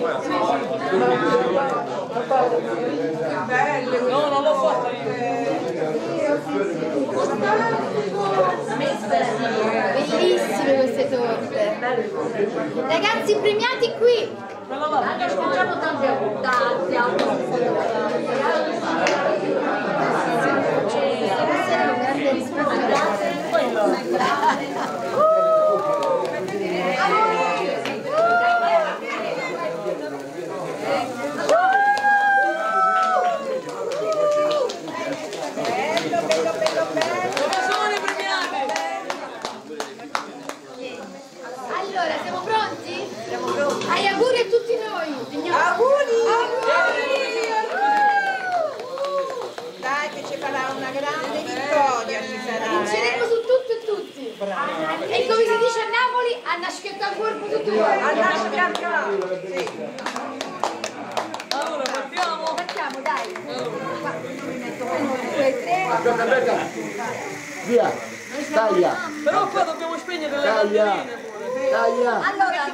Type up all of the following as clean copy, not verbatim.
No, non l'ho fatta io. Bellissime queste torte. Ragazzi premiati qui. Facciamo tanti abbondanti. Grande rispetto. Allora, siamo pronti? Siamo pronti. Ai auguri a tutti noi. Auguri! Dai che ci farà una grande vittoria, ci sarà. Vinceremo su tutto e tutti. E come si dice a Napoli, a nascetta al corpo tutto. A nascetta, sì. Allora, partiamo? Partiamo, dai. 1, 2, 3. Aspetta. Via. Taglia. Però qua dobbiamo spegnere le Taglia. candeline pure. Taglia. Allora,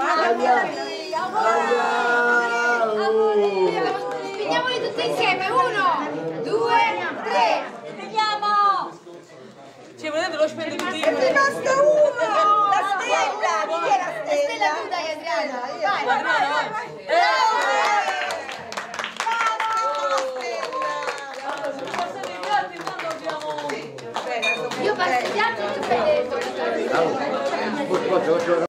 spegniamoli tutti insieme. 1, 2, 3. Spegniamo. Ci vedete lo spegne tutti È rimasto uno! La stella! Chi è la La stella stella? tu dai, Adriana. Vai, Vai, vai, vai. Passate i piatti quando abbiamo... Io passo gli altri e tu fai detto. Allora,